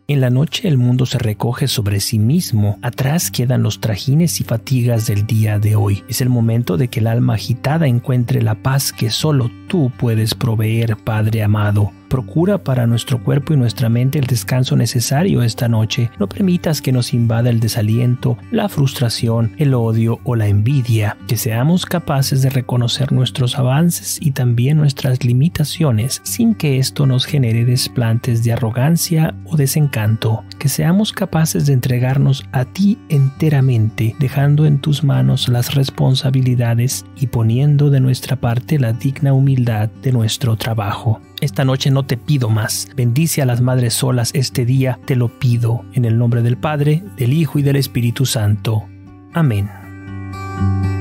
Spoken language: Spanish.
En la noche el mundo se recoge sobre sí mismo. Atrás quedan los trajines y fatigas del día de hoy. Es el momento de que el alma agitada encuentre la paz que solo tú puedes proveer, Padre amado. Procura para nuestro cuerpo y nuestra mente el descanso necesario esta noche. No permitas que nos invada el desaliento, la frustración, el odio o la envidia. Que seamos capaces de reconocer nuestros avances y también nuestras limitaciones sin que esto nos genere desplantes de arrogancia o desencanto. Que seamos capaces de entregarnos a ti enteramente, dejando en tus manos las responsabilidades y poniendo de nuestra parte la digna humildad de nuestro trabajo. Esta noche no te pido más. Bendice a las madres solas este día, te lo pido. En el nombre del Padre, del Hijo y del Espíritu Santo. Amén.